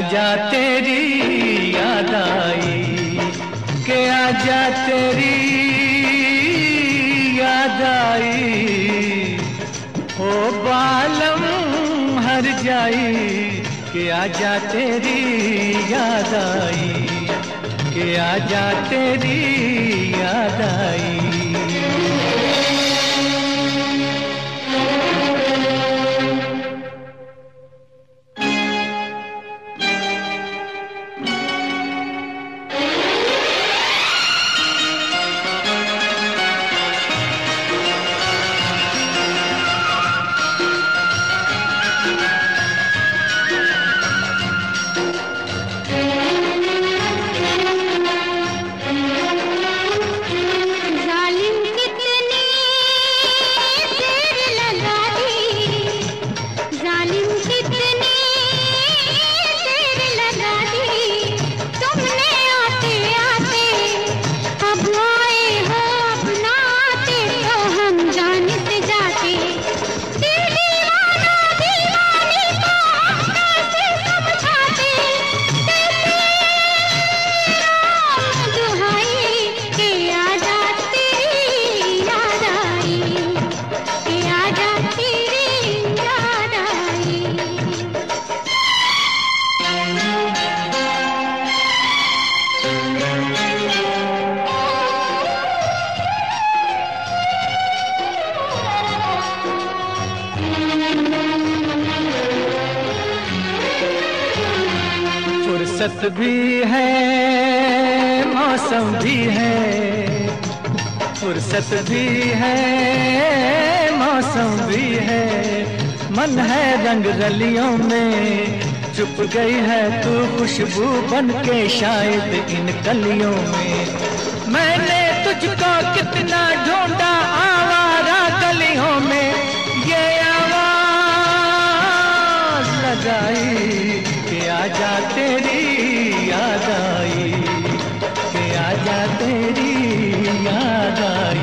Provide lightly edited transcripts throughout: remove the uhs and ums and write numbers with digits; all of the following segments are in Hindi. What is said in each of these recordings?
आजा तेरी याद आई, के आजा तेरी याद आई, ओ बालम हर जाई, के आजा तेरी याद आई, के आजा तेरी याद आई। फुर्सत भी है मौसम भी है, फुर्सत भी है मौसम भी है, मन है रंग रलियों में, चुप गई है तू खुशबू बन के शायद इन कलियों में। मैंने तुझको कितना ढूंढा आवारा गलियों में, ये आवाज लगाई कि आजा तेरी याद आई, कि आजा तेरी याद आई।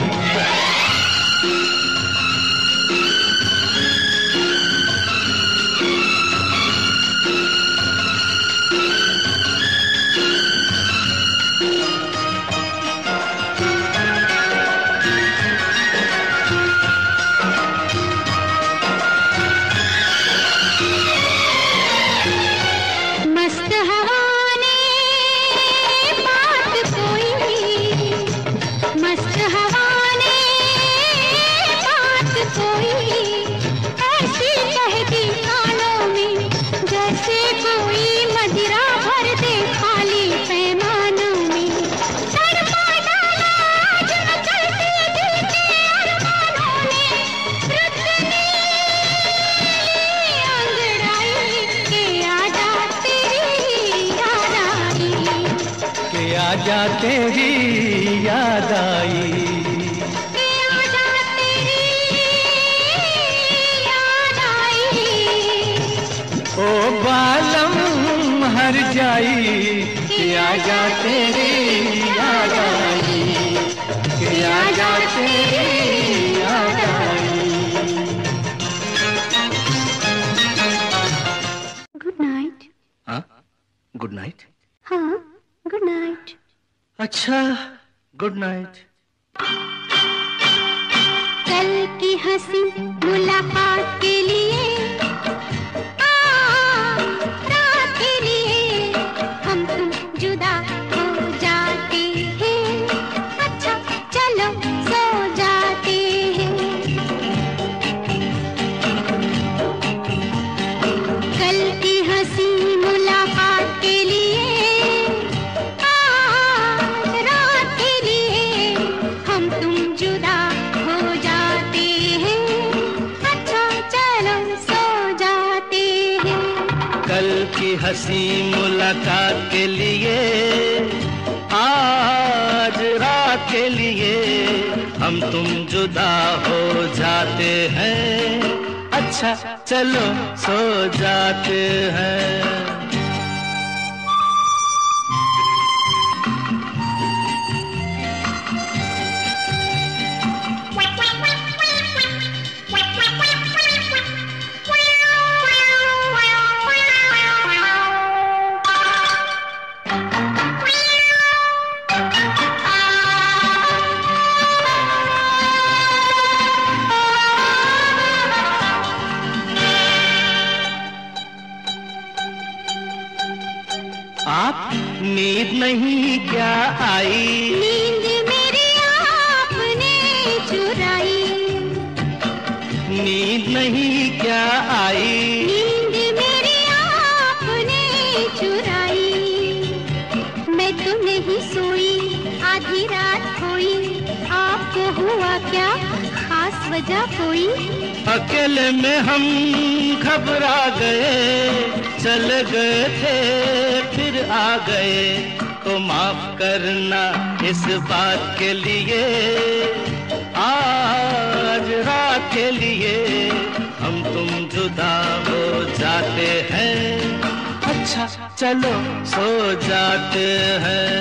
आजा तेरी याद आई, आजा तेरी याद आई, ओ बालम हर जाई, कि आजा तेरी याद आई, कि आजा तेरी याद आई। Good night. हाँ गुड नाइट। हाँ गुड नाइट। अच्छा गुड नाइट। कल की हंसी मुलाकात के लिए, रात के लिए हम तुम जुदा हो जाते हैं, अच्छा चलो सो जाते हैं। कल की हंसी मुलाकात के लिए, हंसी मुलाकात के लिए, आज रात के लिए हम तुम जुदा हो जाते हैं, अच्छा चलो सो जाते हैं। क्या आई, नींद मेरी आपने चुराई। नींद नहीं क्या आई, नींद मेरी आपने चुराई। मैं तो नहीं सोई, आधी रात खोई, आपको हुआ क्या खास वजह कोई? अकेले में हम घबरा गए, चले गए थे फिर आ गए, तो माफ करना इस बात के लिए, आज रात के लिए हम तुम जुदा हो जाते हैं। अच्छा चलो सो जाते हैं।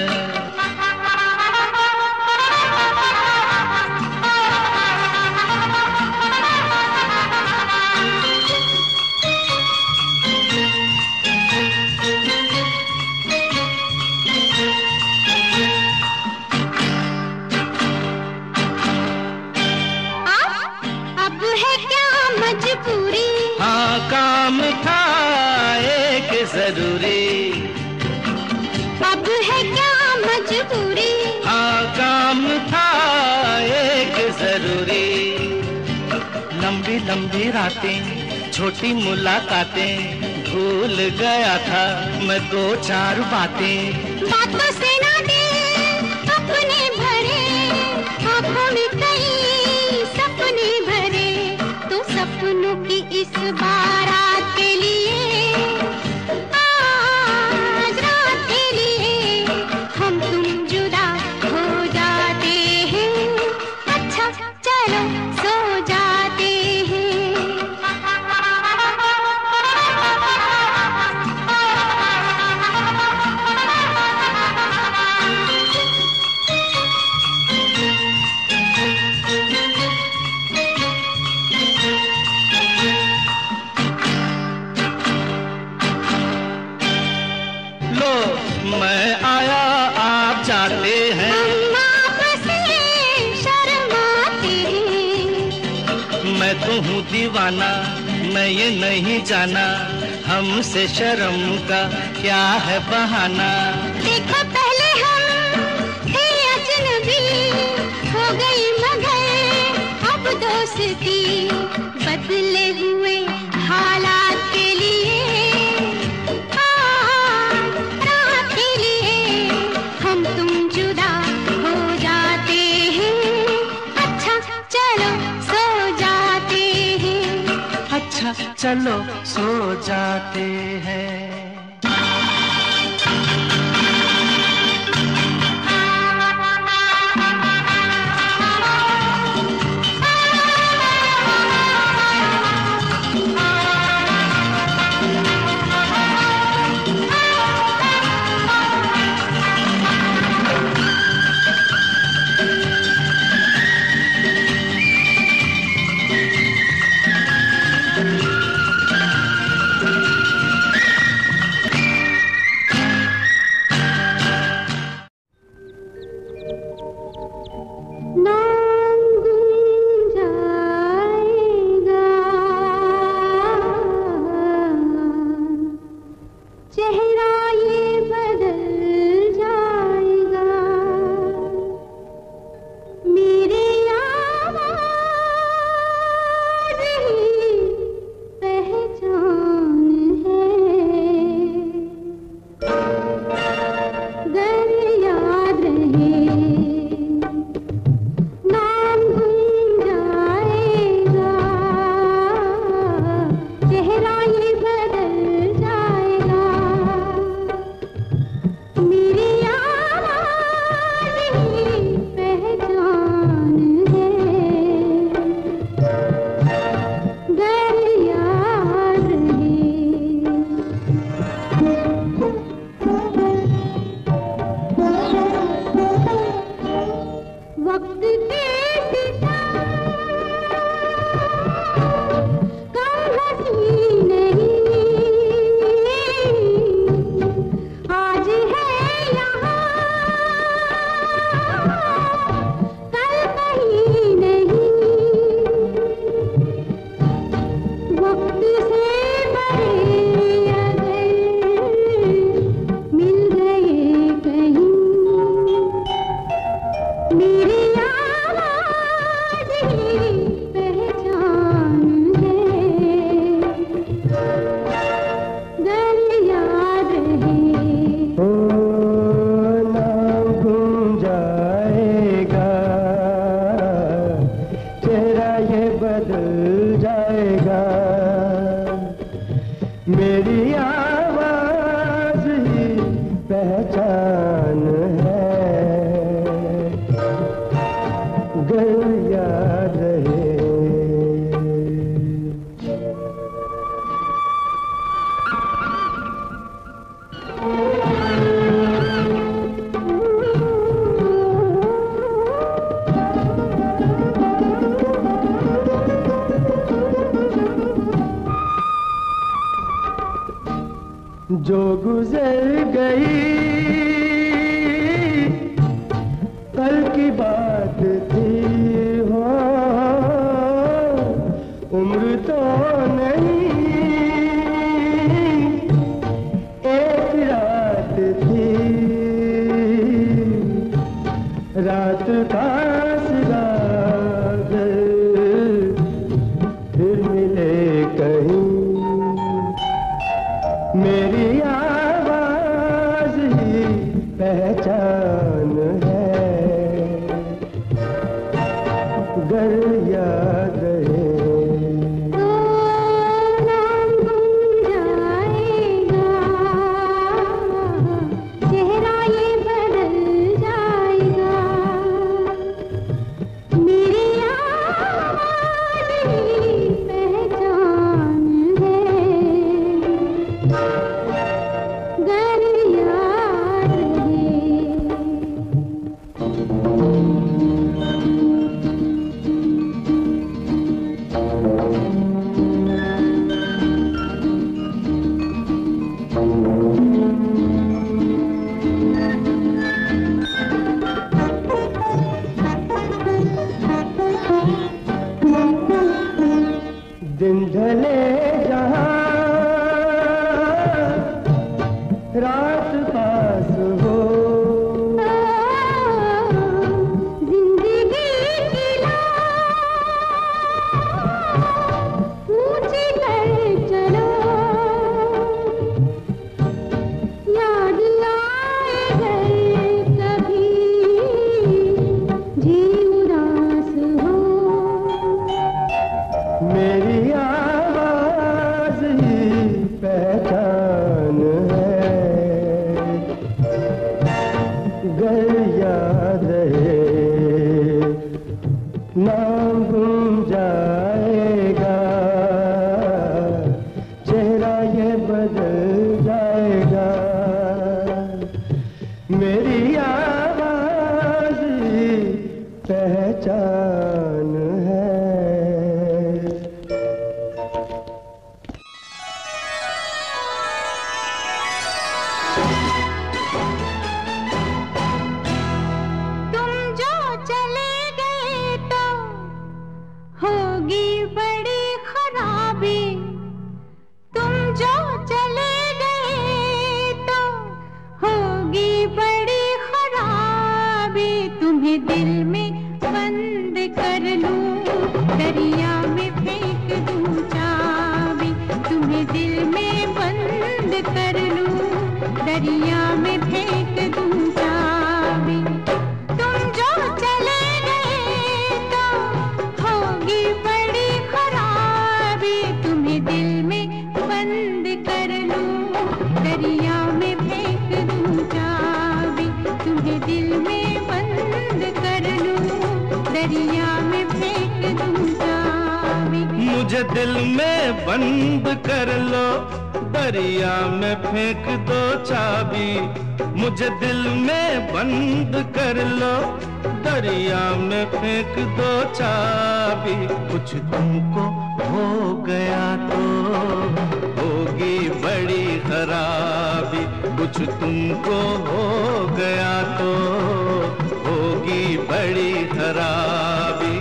हाँ काम था एक जरूरी, अब है क्या मजबूरी? हाँ काम था एक जरूरी। लंबी लंबी रातें, छोटी मुलाकातें, भूल गया था मैं दो चार बातें। बातों से ना दे अपने भरे, आँखों में कई सपने भरे, तो सपनों की इस बारात के लिए, आज रात के लिए हम तुम जुदा हो जाते हैं। अच्छा चलो सो जाते हैं। मैं आया आप जाते हैं, हम आपसे शर्माते हैं। मैं तो हूँ दीवाना, मैं ये नहीं जाना, हमसे शर्म का क्या है बहाना। देखो पहले हम थे अजनबी, हो गई मगर अब दोस्ती, बदले हुए हालात के लिए, रात के लिए हम तुम जुदा हो जाते हैं। अच्छा चलो सो जाते हैं। अच्छा चलो सो जाते हैं। मेरी आवाज़ ही पहचान है, गल याद रहे। ओ नाम गुम जाएगा, चेहरा ये बदल जाएगा, मेरी आवाज़ ही पहचान है, गल याद रहे। जो गुजर गई कल की बात थी, हो उम्र तो नहीं एक रात थी, रात का सिरागर फिर मिले कहीं, मेरी आवाज़ ही पहचान है, गर याद रहे। नाम गुम जाएगा, चेहरा ये बदल जाएगा, मेरी आवाज़ ही पहचान है, गर याद रहे। दिन ढले जहाँ रात पास हो, जिंदगी की लौ ऊंची कर चलो, याद आए घर कभी जी उदास हो, मेरी आवाज़ ही पहचान है, गर याद रहे। नाम गुम जाएगा, चेहरा ये बदल जाएगा, मेरी आवाज़ ही पहचान है। तुम जो चले गए तो होगी बड़ी खराबी, तुम जो चले गए तो होगी बड़ी खराबी, तुम्हें दिल में बंद कर लूं, दरिया में फेंक दूं चाबी, तुम्हें दिल में बंद कर लूं, दरिया में फेंक दूं चाबी। तुम जो चले गए तो होगी बड़ी खराबी, तुम्हें दिल में बंद कर लूं, दरिया में फेंक दूं चाबी, तुम्हें दिल में बंद कर लूं, दरिया में फेंक दूं चाबी। मुझे दिल में बंद कर लो, दरिया में फेंक दो चाबी, मुझे दिल में बंद कर लो, दरिया में फेंक दो चाबी। कुछ तुमको हो गया तो होगी बड़ी खराबी, कुछ तुमको हो गया तो होगी बड़ी खराबी।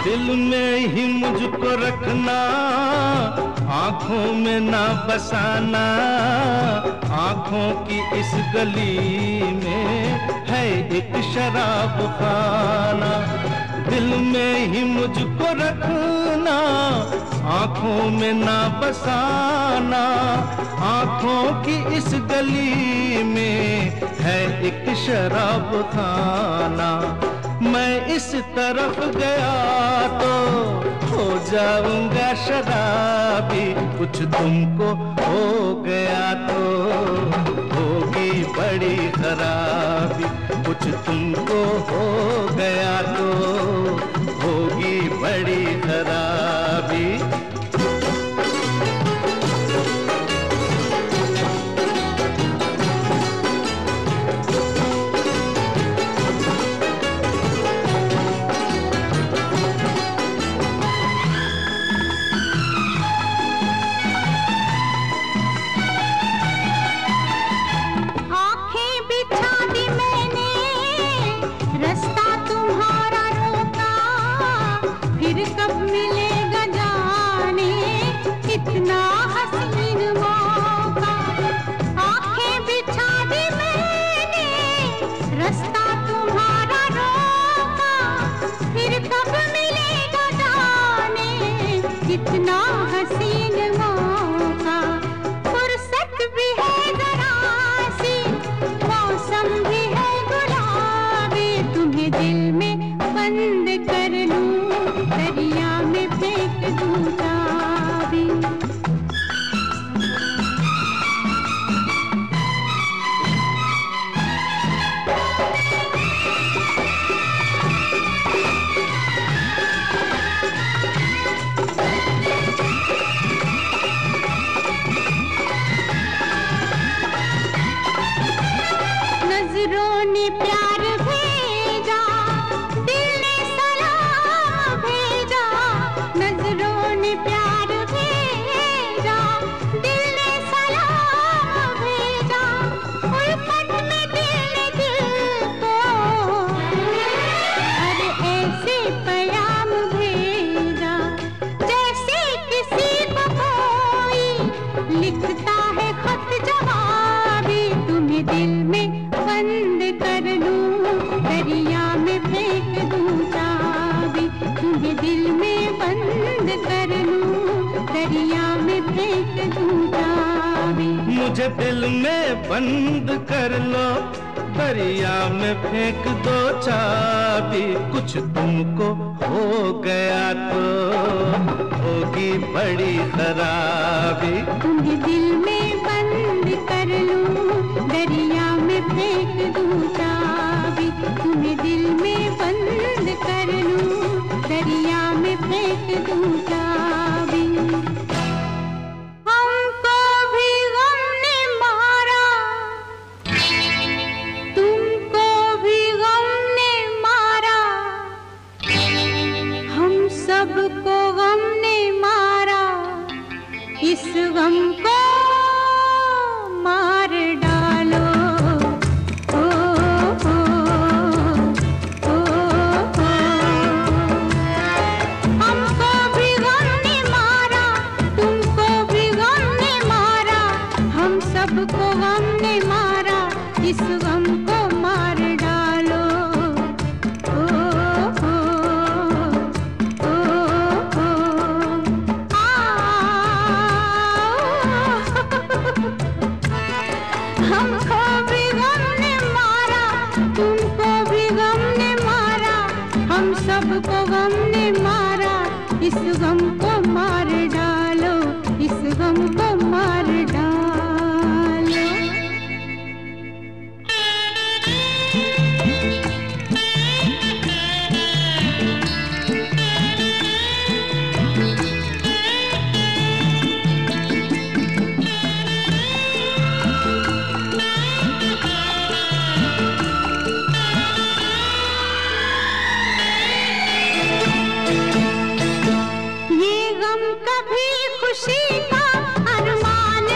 दिल में ही मुझको रखना, आंखों में ना बसाना। आंखों की इस गली में है एक शराब खाना। दिल में ही मुझको रखना, आंखों में ना बसाना। आंखों की इस गली में है एक शराब खाना। मैं इस तरफ गया तो हो जाऊंगा शराबी, कुछ तुमको हो गया तो होगी बड़ी खराबी। कुछ तुमको हो गया तो होगी बड़ी खराबी। कितना हसीन मौका, फुर्सत भी है जरा सी, मौसम भी है गुलाबी। तुम्हें दिल में बंद कर लूं, दरिया में फेंक दूं चाबी। नजरों ने प्यार भेजा, दिल ने सलाम भेजा। नजरों ने प्यार भेजा, दिल ने सलाम भेजा। उल्फत में दिल ने दिल को हर ऐसे प्याम भेजा, जैसे किसी को कोई लिखता है खत जवाबी। तुम्हें दिल में बंद कर लूं, दरिया में फेंक दूं चाबी। तुम्हें दिल में बंद कर लूं, दरिया में फेंक दूं चाबी। मुझे दिल में बंद कर लो, दरिया में फेंक दो चाबी। कुछ तुमको हो गया तो होगी बड़ी खराबी। तुम्हें दिल में बंद कर लूं, दरिया में फेंक दूं चाबी। तुम्हें दिल में बंद कर लूं, दरिया में फेंक दूं चाबी। हमको भी गम ने मारा, तुमको भी गम ने मारा। हम सबको गम ने मारा, इस गम को मार डालो। ओ, ओ, ओ, ओ। हमको भी गम ने मारा, तुमको भी गम ने मारा। हम सबको गम ने मारा, इस गम को मार डालो। ओ, ओ, ओ, ओ, हमको भी गम ने मारा, तुमको भी गम ने मारा। हम सबको गम ने मारा, इस गम को मार डालो, इस गम को मार डालो। ये गम कभी खुशी का अरमान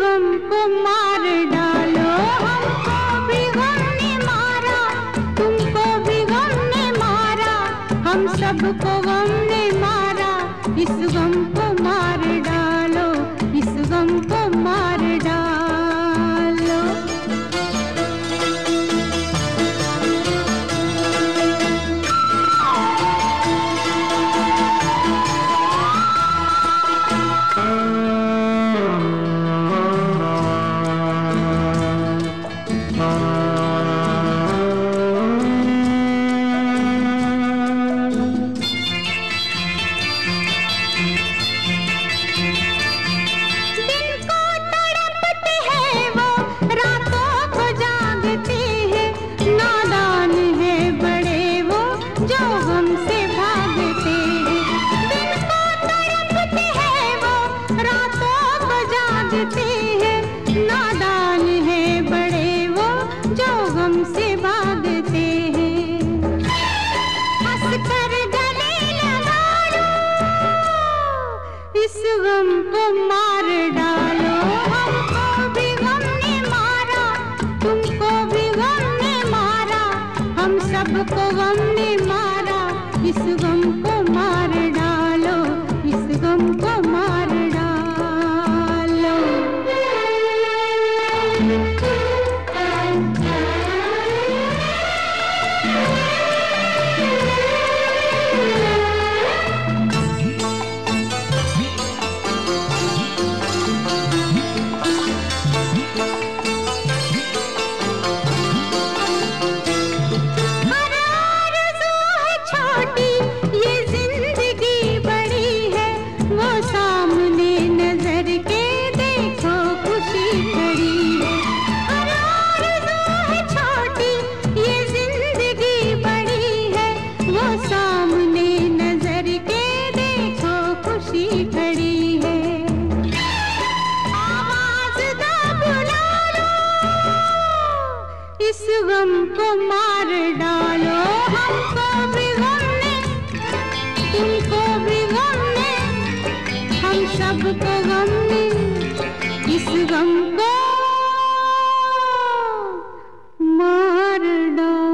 गम को मार डालो, हमको भी गम ने मारा, तुमको भी गम ने मारा, हम सबको गम ने मारा, इस गम को मार डालो, इस गम को मार डालो। सबको गम ने मारा, इस गम को मार डालो, इस गम को मार डालो। गम को मार डालो, हमको भी गम ने, तुमको भी गम ने, हम सबको गम ने, इस गम को मार डालो।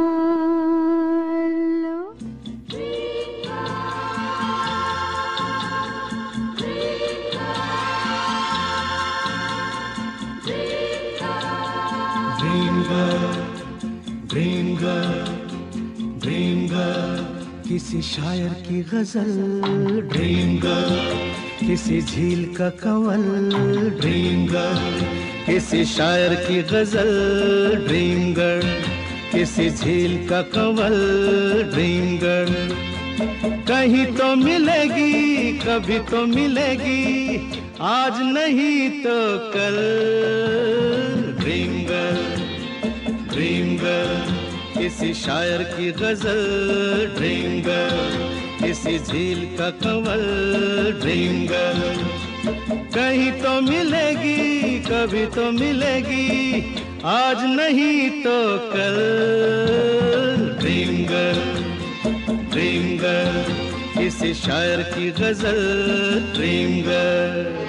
ड्रीम गर्ल, किसी शायर की गजल, ड्रीम गर्ल, किसी झील का कंवल, ड्रीम गर्ल, किसी शायर की गजल, ड्रीम गर्ल, किसी झील का कंवल, ड्रीम गर्ल, कहीं तो मिलेगी, कभी तो मिलेगी, आज नहीं तो कल, ड्रीम गर्ल, ड्रीम गर्ल, किसी शायर की गजल, ड्रीम गर्ल, किसी झील का कंवल, ड्रीम गर्ल, कहीं तो मिलेगी, कभी तो मिलेगी, आज नहीं तो कल, ड्रीम गर्ल, ड्रीम गर्ल, किसी शायर की गजल, ड्रीम गर्ल।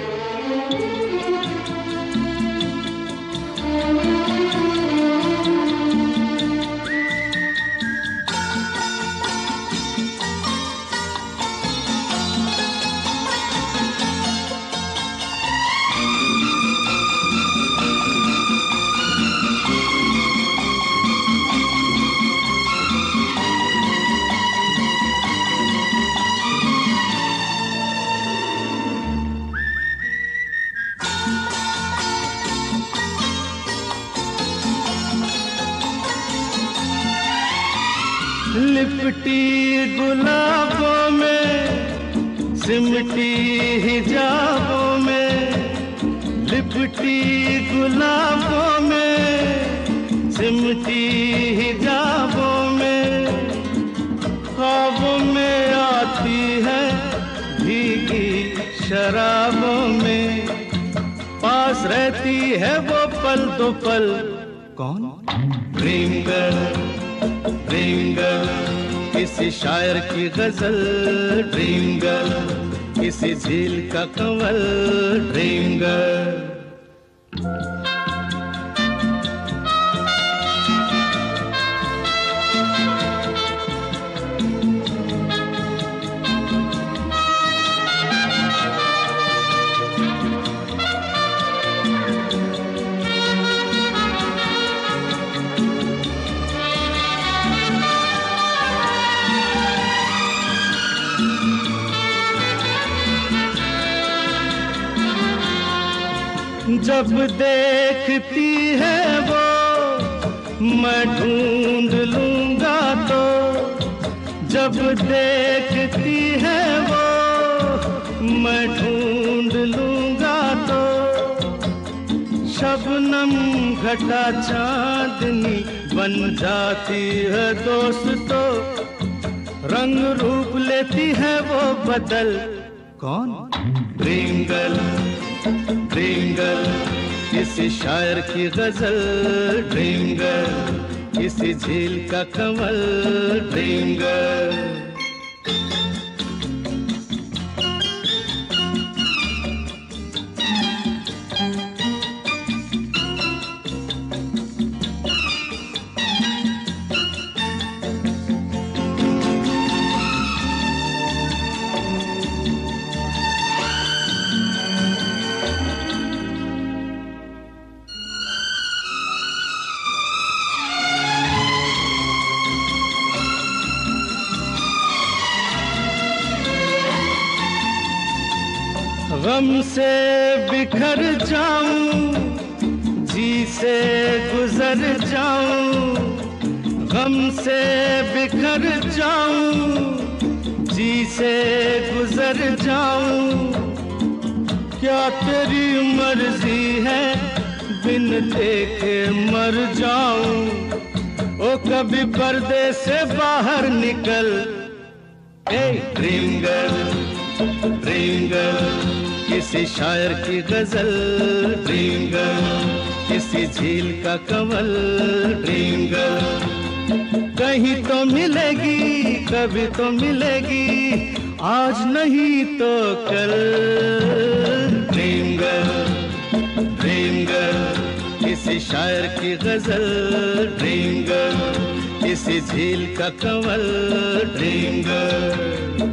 लिपटी गुलाबों में, सिमटी हिजाबों में, लिपटी गुलाबों में, सिमटी हिजाबों में, ख्वाबों में आती है भीगी शराबों में, पास रहती है वो पल दो पल, कौन? ड्रीम गर्ल, ड्रीम गर्ल, किसी शायर की गजल, ड्रीम गर्ल, किसी झील का कंवल, ड्रीम गर्ल। जब देखती है वो मैं ढूंढ लूंगा तो, जब देखती है वो मैं ढूंढ लूंगा तो, शबनम घटा चांदनी बन जाती है दोस्तों, रंग रूप लेती है वो बदल। कौन? ड्रीम गर्ल, ड्रीम गर्ल, किसी शायर की गजल, ड्रीम गर्ल, किसी झील का कमल, ड्रीम गर्ल। गम से बिखर जाऊं, जी से गुजर जाऊं, गम से बिखर जाऊं, जी से गुजर जाऊं, क्या तेरी मर्जी है बिन देखे मर जाऊं, ओ कभी पर्दे से बाहर निकल। A dream girl, dream girl, किसी शायर की गजल, ड्रीम गर्ल, किसी झील का कमल, ड्रीम गर्ल। कहीं तो मिलेगी, कभी तो मिलेगी, आज नहीं तो कल। ड्रीम गर्ल, ड्रीम गर्ल, किसी शायर की गजल, ड्रीम गर्ल, किसी झील का कमल, ड्रीम गर्ल।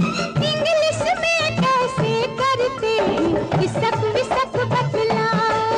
इसक विसक बतलाओ।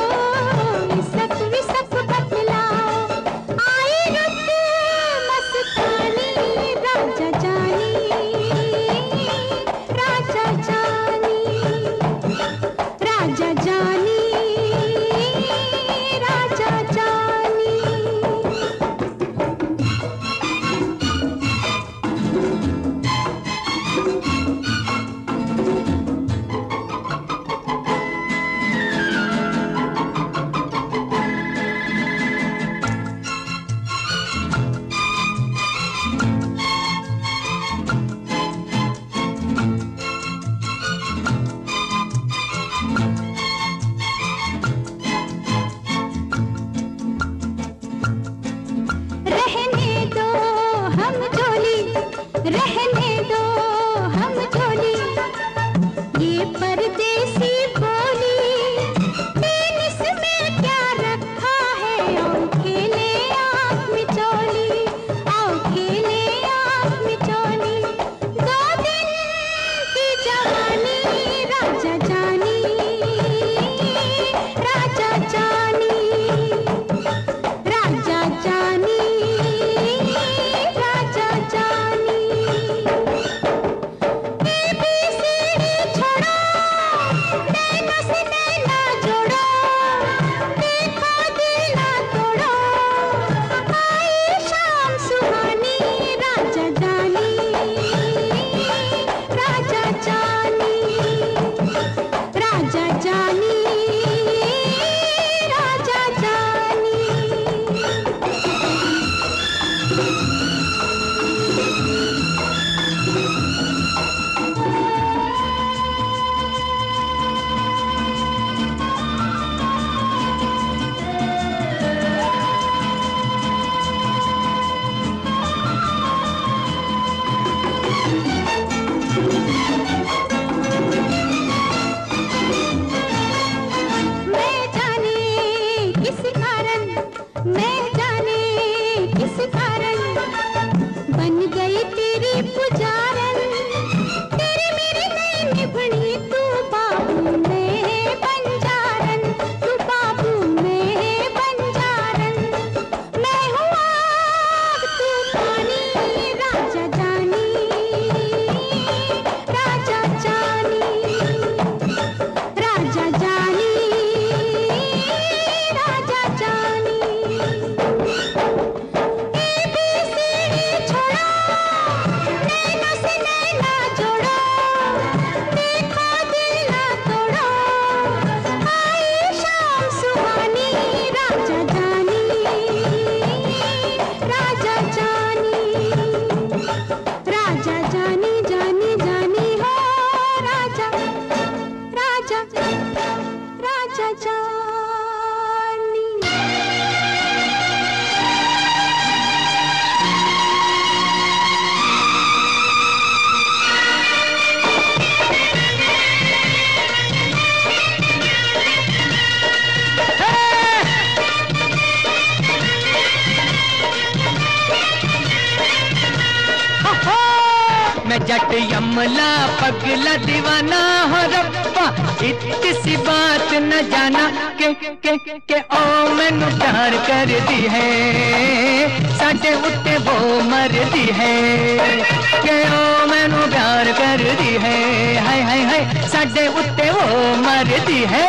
यमला पगला दीवाना हो रब्बा इतनी सी बात न जाना के ओ मैनू प्यार कर दी है साडे उत्ते वो मर दी है के ओ मैनू प्यार कर दी है हाय हाय हाय साडे उत्ते वो मर दी है।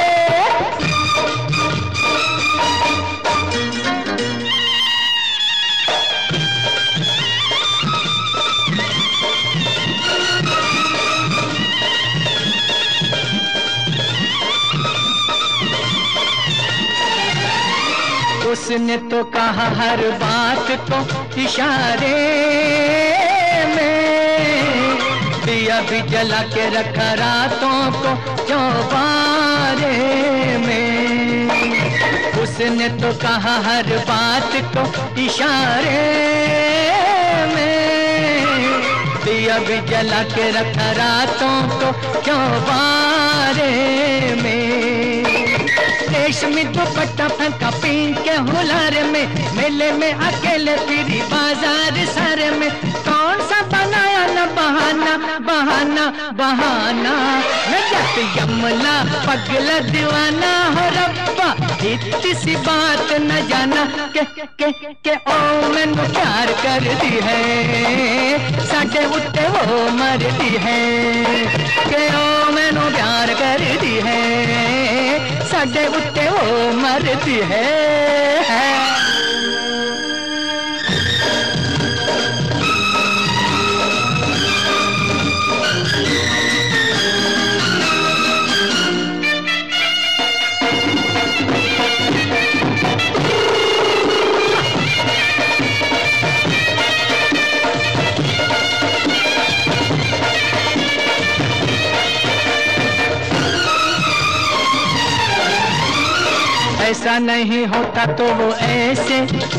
उसने तो कहा हर बात को इशारे में दिया भी जला के रखा रातों को चौबारे में। उसने तो कहा हर बात को इशारे में दिया भी जला के रखा रातों को चौबारे में। रेशमी दुपट्टा फेंका पीन के हुलार में मेले में अकेले फिरी बाजार सारे में कौन सा बनाया न बहाना बहाना बहाना मैं जट यमला पगला दीवाना हो रब्बा इतनी सी बात न जाना के ओ मैनू प्यार कर दी है साडे उत्ते वो मर दी है के ओ मैनू प्यार कर दी है साडे उत्ते वो मरदी है। ऐसा नहीं होता तो वो ऐसे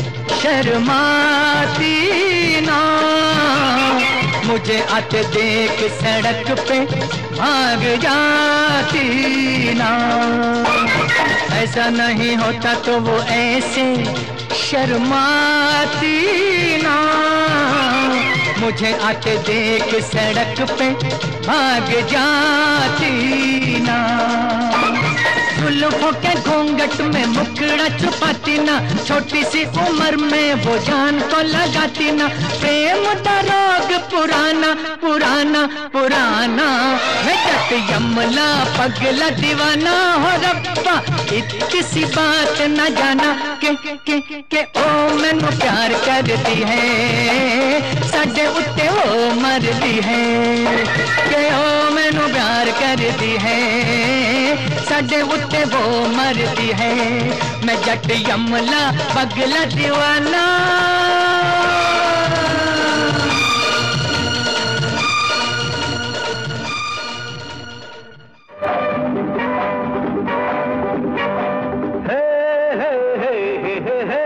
शर्माती ना मुझे आते देख सड़क पे भाग जाती ना। ऐसा नहीं होता तो वो ऐसे शर्माती ना मुझे आते देख सड़क पे भाग जाती ना। जुल्फों के घूंघट में मुखड़ा छुपाती ना छोटी सी उम्र में वो जान को लगाती ना। प्रेम का रोग पुराना पुराना पुराना मैं जट यमला पगला दीवाना हो रब्बा इतनी सी बात न जाना के ओ मैनू प्यार कर दी है साडे उत्ते वो मर दी है के ओ मैनू प्यार कर दी है साडे उत्ते वो मरदी है। मैं जट यमला पगला दीवाना हे हे हे हे हे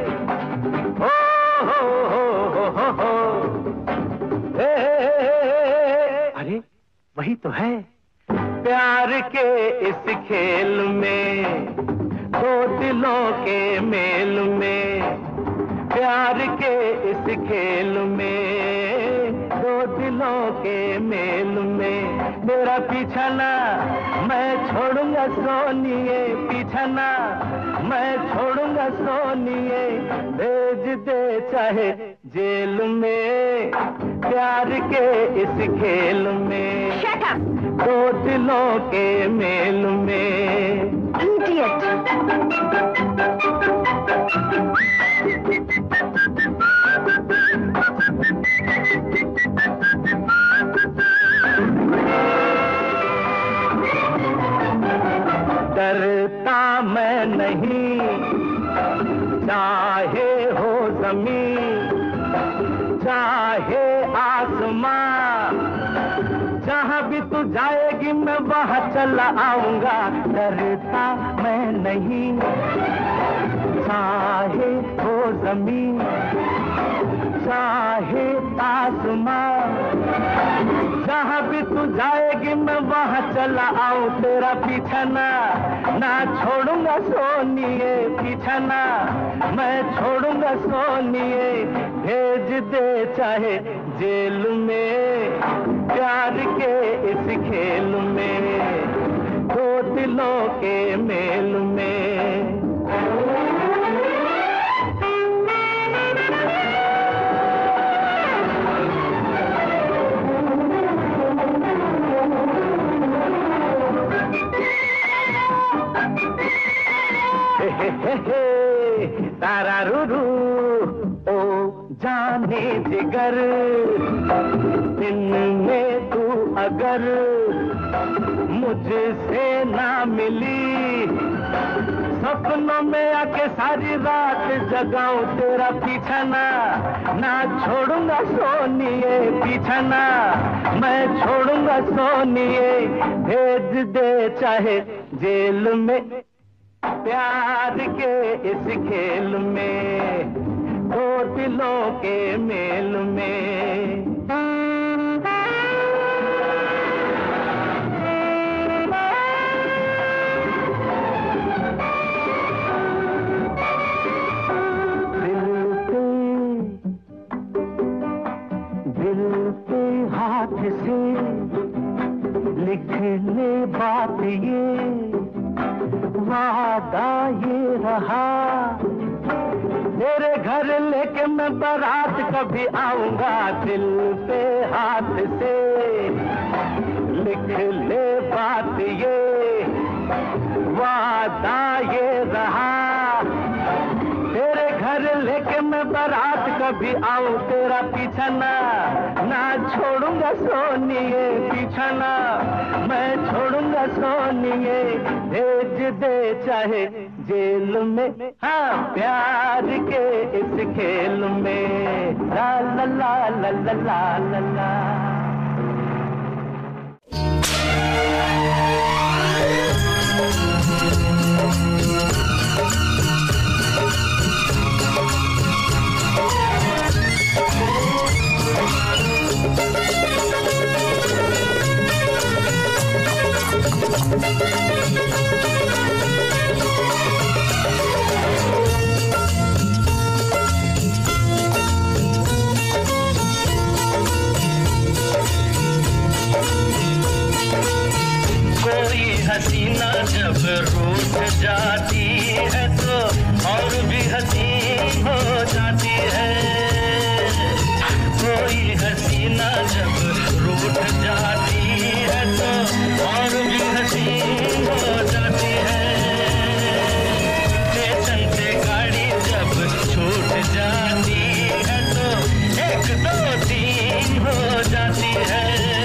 हो हे अरे वही तो है। प्यार के इस खेल में दो दिलों के मेल में प्यार के इस खेल में दो दिलों के मेल में मेरा पीछा ना मैं छोड़ूंगा सोनिए पीछा ना मैं छोड़ूंगा सोनिए भेज दे चाहे जेल में प्यार के इस खेल में दो दिलों के मेल में। Idiot. डरता मैं नहीं चाहे हो ज़मीन चाहे आसमां जहाँ भी तू जाएगी मैं वहाँ चला आऊंगा। डरता मैं नहीं चाहे हो ज़मीन चाहे आसमां जहाँ भी तू जाएगी मैं वहाँ चला आऊं। तेरा पीछा ना छोड़ूंगा सोनिए पीछा ना मैं छोड़ूंगा सोनिए भेज दे चाहे जेल में प्यार के इस खेल में, दो दिलों के मेल में। तारा रूरू ओ जाने जिगर, दिन में तू अगर मुझसे ना मिली, सपनों में आके सारी रात जगाऊं तेरा पीछा ना छोड़ूंगा सोनिए पीछा ना, मैं छोड़ूंगा सोनिए, भेज दे चाहे जेल में। प्यार के इस खेल में, दो दिलों के मेल में। दिल पे हाथ से लिख ले बात ये, वादा ये रहा, तेरे घर लेके मैं बारात कभी आऊंगा, दिल पे हाथ से लिख ले बात ये, वादा ये रहा, तेरे घर लेके मैं बारात कभी आऊं तेरा पीछा ना छोड़ूंगा सोनिए पीछा ना, मैं छोड़ूंगा सोनिए, भेज दे चाहे जेल में। हाँ प्यार के इस खेल में, ला ला ला ला ला ला ला ला। हसीना जब रूठ जाती है तो और भी हसीन हो जाती है, कोई हसीना जब रूठ जाती है तो और भी हसीन हो जाती है, स्टेशन से गाड़ी जब छूट जाती है तो एक दो तीन हो जाती है।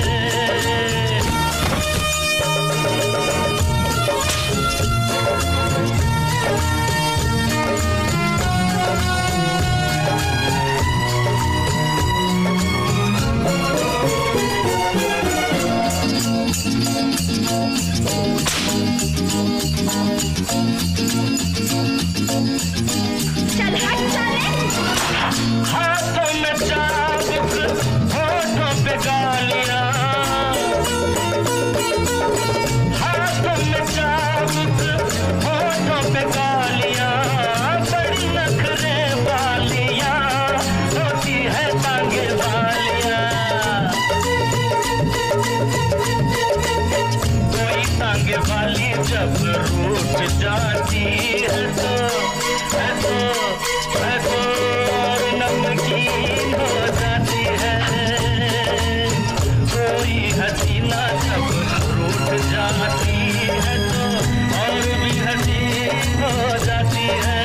हाथों में चाबुक, होठों पे गालियां, हाथों में चाबुक, होठों पे गालियां, बड़ी नखरे वालियां, होती है टांगे वालियां, कोई टांगे वाली जब रूठ जाती है तो नमकीन हो जाती है, कोई हसीना जब रूठ जाती है तो और भी हसीन हो जाती है।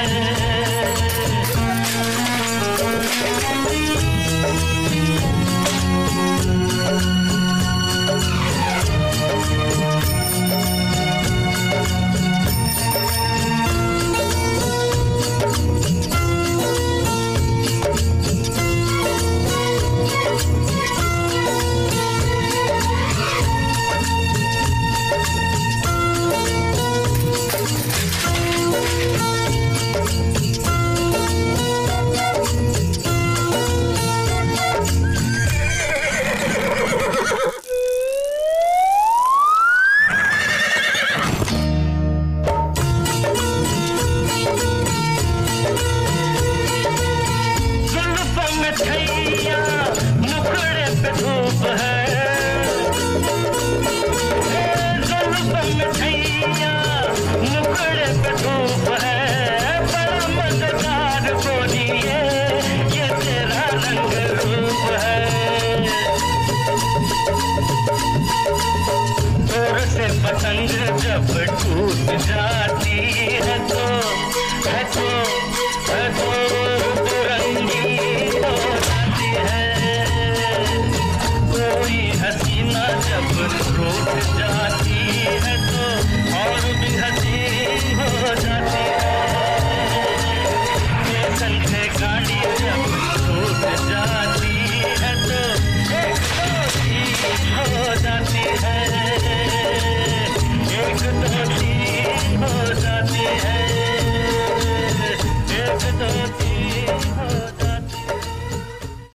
है तो